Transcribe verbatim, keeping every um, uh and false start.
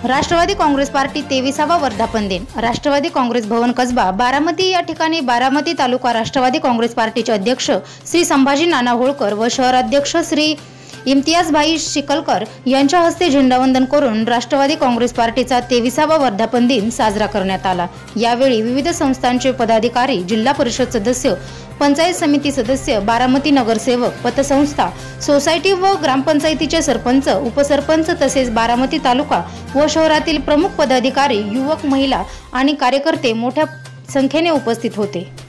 Rashtrawadi Congress party तेविसावा वर्धापन दिन. राष्ट्रवादी काँग्रेस भवन कसबा बारामती या ठिकाणी बारामती तालुका राष्ट्रवादी काँग्रेस पार्टीचे अध्यक्ष श्री संभाजी नाना होळकर व शहर अध्यक्ष श्री इम्तियाजभाई शिकलकर यांच्या हस्ते झेंडावंदन करून राष्ट्रवादी काँग्रेस पार्टीचा तेविसावा वर्धापन दिन साजरा करण्यात आला. यावेळी विविध संस्थांचे पदाधिकारी, जिल्हा परिषद सदस्य, पंचायत समिती सदस्य, बारामती नगरसेवक, पतसंस्था, सोसायटी व ग्रामपंचायतीचे सरपंच, उपसरपंच तसेच बारामती तालुका व शहरातील प्रमुख पदाधिकारी, युवक, महिला आणि कार्यकर्ते मोठ्या संख्येने उपस्थित होते.